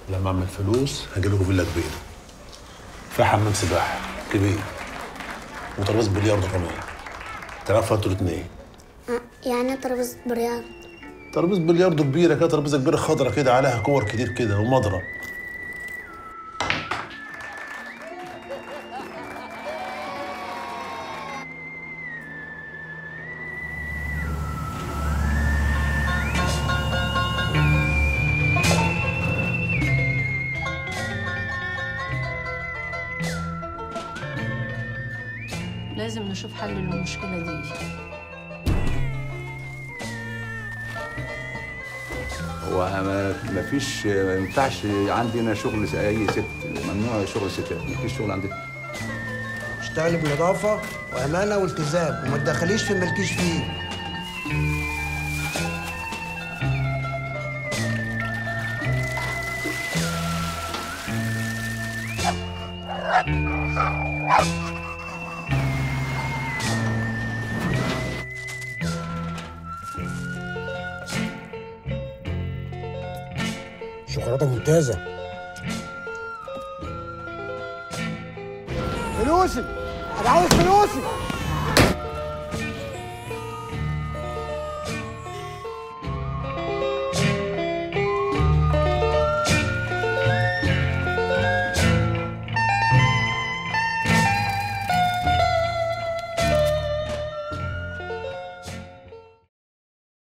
لما اعمل فلوس هجي لكم فيلا كبيره فيها حمام سباحه كبير وترابيزه بلياردو كمان تعرفوا انتوا الاثنين. يعني ايه ترابيزه بلياردو؟ ترابيزه بلياردو كبيره كده، ترابيزه كبيره خضرا كده عليها كور كتير كده ومضرب. لازم نشوف حل للمشكلة دي. هو ما فيش، ما ينفعش عندنا شغل اي ست، ممنوع شغل ستات، ما فيش شغل عندنا. اشتغلي بنظافه وامانه والتزام وما تدخليش في مالكيش فيه. شوكولاته ممتازه. فلوسي، انا عاوز فلوسي.